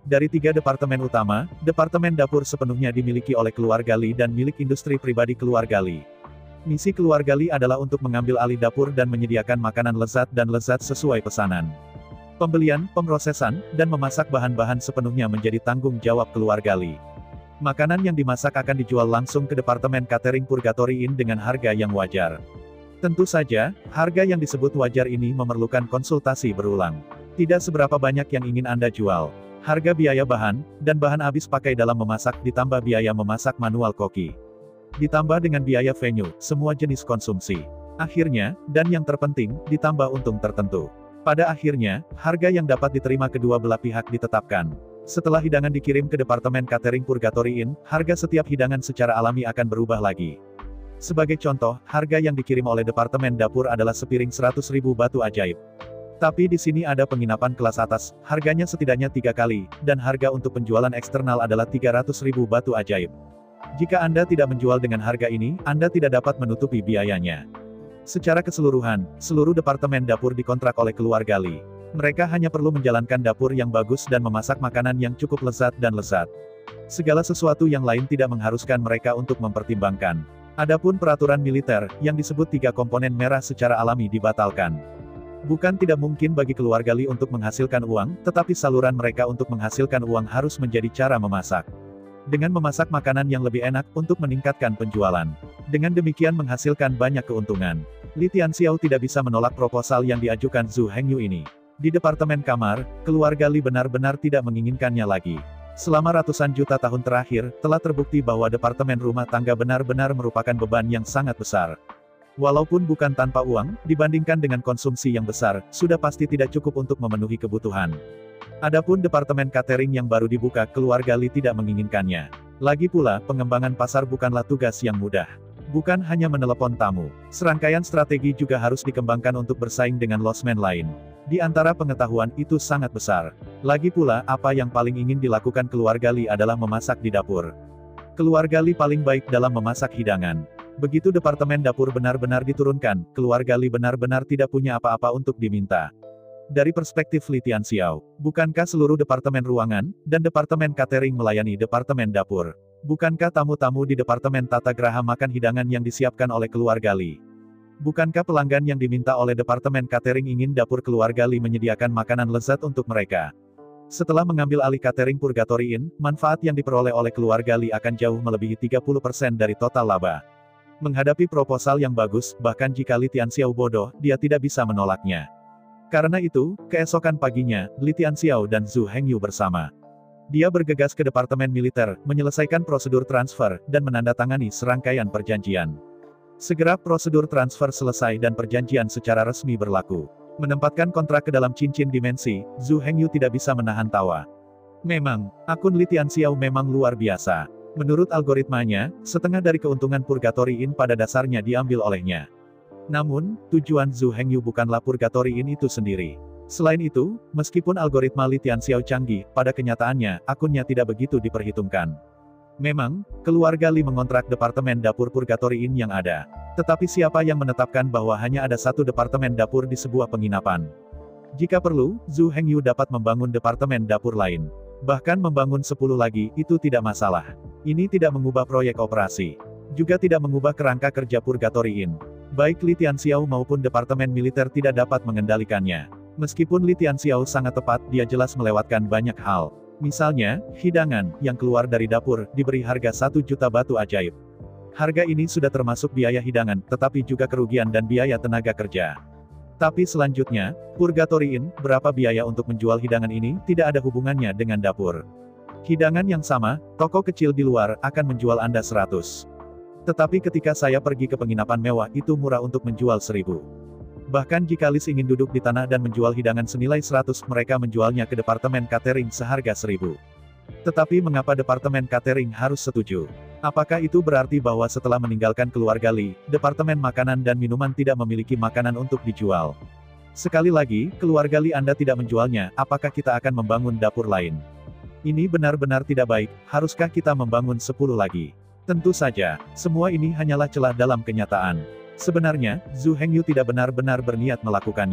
Dari 3 departemen utama, departemen dapur sepenuhnya dimiliki oleh keluarga Lee dan milik industri pribadi keluarga Lee. Misi keluarga Lee adalah untuk mengambil alih dapur dan menyediakan makanan lezat dan lezat sesuai pesanan. Pembelian, pemrosesan, dan memasak bahan-bahan sepenuhnya menjadi tanggung jawab keluarga Lee. Makanan yang dimasak akan dijual langsung ke departemen catering Purgatory Inn dengan harga yang wajar. Tentu saja, harga yang disebut wajar ini memerlukan konsultasi berulang. Tidak seberapa banyak yang ingin Anda jual. Harga biaya bahan, dan bahan habis pakai dalam memasak ditambah biaya memasak manual koki. Ditambah dengan biaya venue, semua jenis konsumsi. Akhirnya, dan yang terpenting, ditambah untung tertentu. Pada akhirnya, harga yang dapat diterima kedua belah pihak ditetapkan. Setelah hidangan dikirim ke departemen catering Purgatory Inn, harga setiap hidangan secara alami akan berubah lagi. Sebagai contoh, harga yang dikirim oleh departemen dapur adalah sepiring 100.000 batu ajaib. Tapi di sini ada penginapan kelas atas, harganya setidaknya 3 kali, dan harga untuk penjualan eksternal adalah 300.000 batu ajaib. Jika Anda tidak menjual dengan harga ini, Anda tidak dapat menutupi biayanya. Secara keseluruhan, seluruh departemen dapur dikontrak oleh keluarga Lee. Mereka hanya perlu menjalankan dapur yang bagus dan memasak makanan yang cukup lezat dan lezat. Segala sesuatu yang lain tidak mengharuskan mereka untuk mempertimbangkan. Adapun peraturan militer, yang disebut 3 komponen merah secara alami dibatalkan. Bukan tidak mungkin bagi keluarga Lee untuk menghasilkan uang, tetapi saluran mereka untuk menghasilkan uang harus menjadi cara memasak. Dengan memasak makanan yang lebih enak untuk meningkatkan penjualan. Dengan demikian menghasilkan banyak keuntungan. Lee Tianxiao tidak bisa menolak proposal yang diajukan Zhu Hengyu ini. Di departemen kamar, keluarga Lee benar-benar tidak menginginkannya lagi. Selama ratusan juta tahun terakhir, telah terbukti bahwa departemen rumah tangga benar-benar merupakan beban yang sangat besar. Walaupun bukan tanpa uang, dibandingkan dengan konsumsi yang besar, sudah pasti tidak cukup untuk memenuhi kebutuhan. Adapun departemen catering yang baru dibuka, keluarga Lee tidak menginginkannya. Lagi pula, pengembangan pasar bukanlah tugas yang mudah. Bukan hanya menelepon tamu. Serangkaian strategi juga harus dikembangkan untuk bersaing dengan losmen lain. Di antara pengetahuan itu sangat besar. Lagi pula, apa yang paling ingin dilakukan keluarga Lee adalah memasak di dapur. Keluarga Lee paling baik dalam memasak hidangan. Begitu departemen dapur benar-benar diturunkan, keluarga Lee benar-benar tidak punya apa-apa untuk diminta. Dari perspektif Lee Tianxiao, bukankah seluruh departemen ruangan, dan departemen catering melayani departemen dapur? Bukankah tamu-tamu di departemen tata graha makan hidangan yang disiapkan oleh keluarga Lee? Bukankah pelanggan yang diminta oleh departemen catering ingin dapur keluarga Lee menyediakan makanan lezat untuk mereka? Setelah mengambil alih catering Purgatory Inn, manfaat yang diperoleh oleh keluarga Lee akan jauh melebihi 30% dari total laba. Menghadapi proposal yang bagus, bahkan jika Lee Tianxiao bodoh, dia tidak bisa menolaknya. Karena itu, keesokan paginya, Lee Tianxiao dan Zhu Hengyu bersama. Dia bergegas ke departemen militer, menyelesaikan prosedur transfer, dan menandatangani serangkaian perjanjian. Segera prosedur transfer selesai dan perjanjian secara resmi berlaku. Menempatkan kontrak ke dalam cincin dimensi, Zhu Hengyu tidak bisa menahan tawa. Memang, akun Lee Tianxiao memang luar biasa. Menurut algoritmanya, setengah dari keuntungan Purgatory Inn pada dasarnya diambil olehnya. Namun, tujuan Zhu Hengyu bukanlah Purgatory Inn itu sendiri. Selain itu, meskipun algoritma Lee Tianxiao canggih, pada kenyataannya, akunnya tidak begitu diperhitungkan. Memang, keluarga Lee mengontrak departemen dapur Purgatory Inn yang ada. Tetapi siapa yang menetapkan bahwa hanya ada satu departemen dapur di sebuah penginapan? Jika perlu, Zhu Hengyu dapat membangun departemen dapur lain. Bahkan membangun 10 lagi, itu tidak masalah. Ini tidak mengubah proyek operasi. Juga tidak mengubah kerangka kerja Purgatory Inn. Baik Lee Tianxiao maupun departemen militer tidak dapat mengendalikannya. Meskipun Lee Tianxiao sangat tepat, dia jelas melewatkan banyak hal. Misalnya, hidangan, yang keluar dari dapur, diberi harga 1 juta batu ajaib. Harga ini sudah termasuk biaya hidangan, tetapi juga kerugian dan biaya tenaga kerja. Tapi selanjutnya, Purgatory Inn, berapa biaya untuk menjual hidangan ini, tidak ada hubungannya dengan dapur. Hidangan yang sama, toko kecil di luar, akan menjual Anda 100. Tetapi ketika saya pergi ke penginapan mewah, itu murah untuk menjual 1000. Bahkan jika Lis ingin duduk di tanah dan menjual hidangan senilai 100, mereka menjualnya ke departemen catering seharga 1000. Tetapi mengapa departemen catering harus setuju? Apakah itu berarti bahwa setelah meninggalkan keluarga Lee, departemen makanan dan minuman tidak memiliki makanan untuk dijual? Sekali lagi, keluarga Lee Anda tidak menjualnya, apakah kita akan membangun dapur lain? Ini benar-benar tidak baik, haruskah kita membangun 10 lagi? Tentu saja, semua ini hanyalah celah dalam kenyataan. Sebenarnya, Zhu Hengyu tidak benar-benar berniat melakukannya.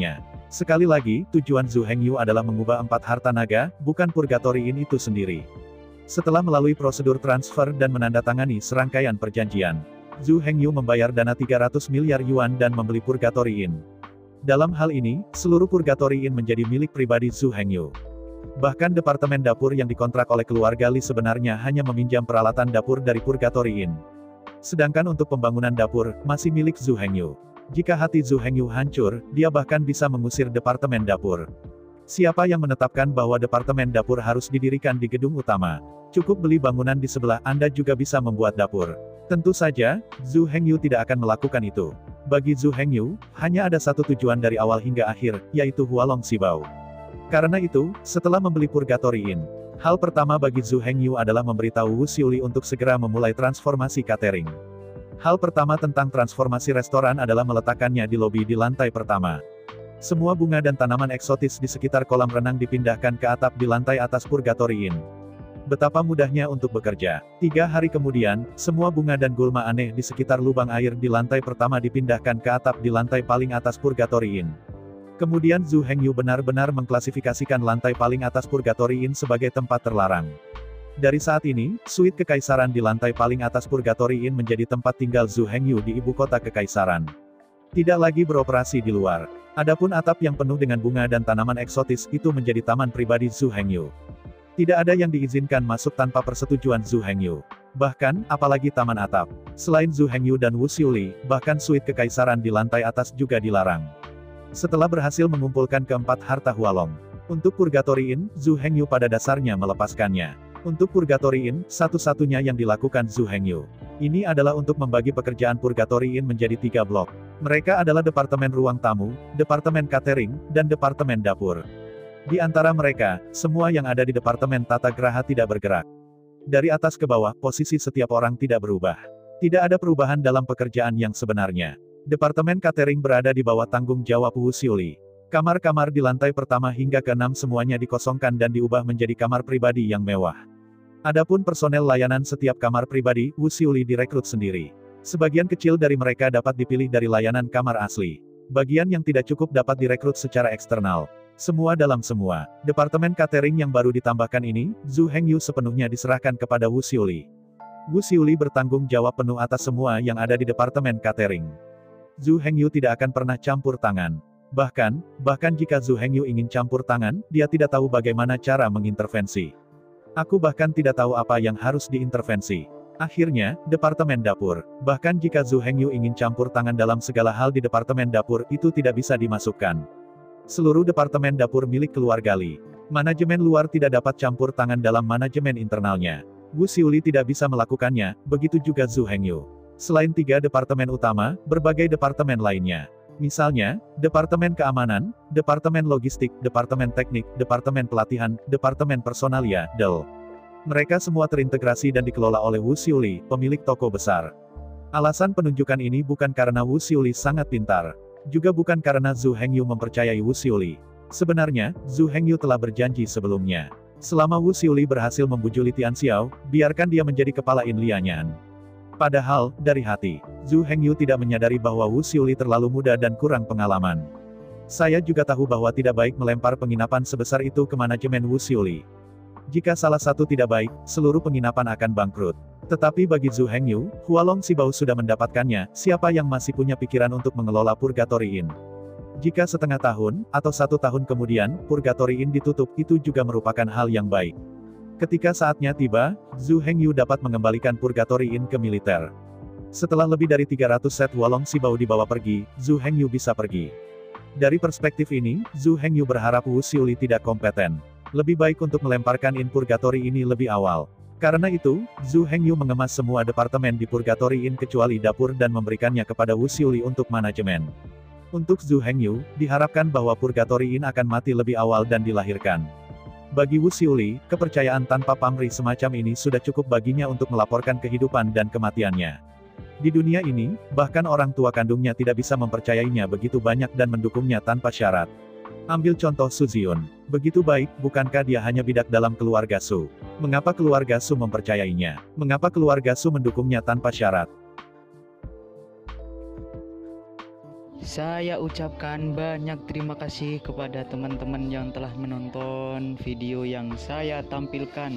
Sekali lagi, tujuan Zhu Hengyu adalah mengubah 4 harta naga, bukan Purgatory Inn itu sendiri. Setelah melalui prosedur transfer dan menandatangani serangkaian perjanjian, Zhu Hengyu membayar dana 300 miliar yuan dan membeli Purgatory Inn. Dalam hal ini, seluruh Purgatory Inn menjadi milik pribadi Zhu Hengyu. Bahkan departemen dapur yang dikontrak oleh keluarga Li sebenarnya hanya meminjam peralatan dapur dari Purgatory Inn. Sedangkan untuk pembangunan dapur, masih milik Zhu Hengyu. Jika hati Zhu Hengyu hancur, dia bahkan bisa mengusir departemen dapur. Siapa yang menetapkan bahwa departemen dapur harus didirikan di gedung utama? Cukup beli bangunan di sebelah, Anda juga bisa membuat dapur. Tentu saja, Zhu Hengyu tidak akan melakukan itu. Bagi Zhu Hengyu, hanya ada satu tujuan dari awal hingga akhir, yaitu Hualong Xibao. Karena itu, setelah membeli Purgatory Inn, hal pertama bagi Zhu Hengyu adalah memberitahu Wu Xiuli untuk segera memulai transformasi catering. Hal pertama tentang transformasi restoran adalah meletakkannya di lobi di lantai pertama. Semua bunga dan tanaman eksotis di sekitar kolam renang dipindahkan ke atap di lantai atas Purgatory Inn. Betapa mudahnya untuk bekerja. 3 hari kemudian, semua bunga dan gulma aneh di sekitar lubang air di lantai pertama dipindahkan ke atap di lantai paling atas Purgatory Inn. Kemudian Zhu Hengyu benar-benar mengklasifikasikan lantai paling atas Purgatory Inn sebagai tempat terlarang. Dari saat ini, suite kekaisaran di lantai paling atas Purgatory Inn menjadi tempat tinggal Zhu Hengyu di ibu kota kekaisaran. Tidak lagi beroperasi di luar. Adapun atap yang penuh dengan bunga dan tanaman eksotis itu menjadi taman pribadi Zhu Hengyu. Tidak ada yang diizinkan masuk tanpa persetujuan Zhu Hengyu. Bahkan, apalagi taman atap. Selain Zhu Hengyu dan Wu Xiuli, bahkan suite kekaisaran di lantai atas juga dilarang. Setelah berhasil mengumpulkan keempat harta Hualong, untuk Purgatory Inn, Zhu Hengyu pada dasarnya melepaskannya. Untuk Purgatory Inn, satu-satunya yang dilakukan Zhu Hengyu. Ini adalah untuk membagi pekerjaan Purgatory Inn menjadi 3 blok. Mereka adalah Departemen Ruang Tamu, Departemen Catering, dan Departemen Dapur. Di antara mereka, semua yang ada di Departemen Tata Graha tidak bergerak. Dari atas ke bawah, posisi setiap orang tidak berubah. Tidak ada perubahan dalam pekerjaan yang sebenarnya. Departemen Catering berada di bawah tanggung jawab Wu Xiuli. Kamar-kamar di lantai pertama hingga ke-6 semuanya dikosongkan dan diubah menjadi kamar pribadi yang mewah. Adapun personel layanan setiap kamar pribadi, Wu Xiuli direkrut sendiri. Sebagian kecil dari mereka dapat dipilih dari layanan kamar asli. Bagian yang tidak cukup dapat direkrut secara eksternal. Semua dalam semua. Departemen catering yang baru ditambahkan ini, Zhu Hengyu sepenuhnya diserahkan kepada Wu Xiuli. Wu Xiuli bertanggung jawab penuh atas semua yang ada di departemen catering. Zhu Hengyu tidak akan pernah campur tangan. Bahkan jika Zhu Hengyu ingin campur tangan, dia tidak tahu bagaimana cara mengintervensi. Aku bahkan tidak tahu apa yang harus diintervensi. Akhirnya, Departemen Dapur. Bahkan jika Zhu Hengyu ingin campur tangan dalam segala hal di Departemen Dapur, itu tidak bisa dimasukkan. Seluruh Departemen Dapur milik keluarga Li. Manajemen luar tidak dapat campur tangan dalam manajemen internalnya. Wu Xiuli tidak bisa melakukannya, begitu juga Zhu Hengyu. Selain 3 departemen utama, berbagai departemen lainnya. Misalnya, Departemen Keamanan, Departemen Logistik, Departemen Teknik, Departemen Pelatihan, Departemen Personalia, DEL. Mereka semua terintegrasi dan dikelola oleh Wu Xiuli, pemilik toko besar. Alasan penunjukan ini bukan karena Wu Xiuli sangat pintar. Juga bukan karena Zhu Hengyu mempercayai Wu Xiuli. Sebenarnya, Zhu Hengyu telah berjanji sebelumnya. Selama Wu Xiuli berhasil membujuk Li Tianxiao, biarkan dia menjadi kepala Inn Lianyan. Padahal, dari hati, Zhu Hengyu tidak menyadari bahwa Wu Xiuli terlalu muda dan kurang pengalaman. Saya juga tahu bahwa tidak baik melempar penginapan sebesar itu ke manajemen Wu Xiuli. Jika salah satu tidak baik, seluruh penginapan akan bangkrut. Tetapi bagi Zhu Hengyu, Hualong Xibao sudah mendapatkannya, siapa yang masih punya pikiran untuk mengelola Purgatory Inn. Jika setengah tahun, atau 1 tahun kemudian, Purgatory Inn ditutup, itu juga merupakan hal yang baik. Ketika saatnya tiba, Zhu Hengyu dapat mengembalikan Purgatory Inn ke militer. Setelah lebih dari 300 set Hualong Xibao dibawa pergi, Zhu Hengyu bisa pergi. Dari perspektif ini, Zhu Hengyu berharap Wu Xiuli tidak kompeten. Lebih baik untuk melemparkan Inn Purgatory ini lebih awal. Karena itu, Zhu Hengyu mengemas semua departemen di Purgatory Inn kecuali dapur dan memberikannya kepada Wu Xiuli untuk manajemen. Untuk Zhu Hengyu, diharapkan bahwa Purgatory Inn akan mati lebih awal dan dilahirkan. Bagi Wu Xiuli, kepercayaan tanpa pamrih semacam ini sudah cukup baginya untuk melaporkan kehidupan dan kematiannya. Di dunia ini, bahkan orang tua kandungnya tidak bisa mempercayainya begitu banyak dan mendukungnya tanpa syarat. Ambil contoh Su Ziun. Begitu baik, bukankah dia hanya bidak dalam keluarga Su? Mengapa keluarga Su mempercayainya? Mengapa keluarga Su mendukungnya tanpa syarat? Saya ucapkan banyak terima kasih kepada teman-teman yang telah menonton video yang saya tampilkan.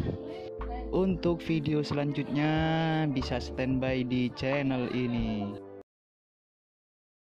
Untuk video selanjutnya bisa standby di channel ini.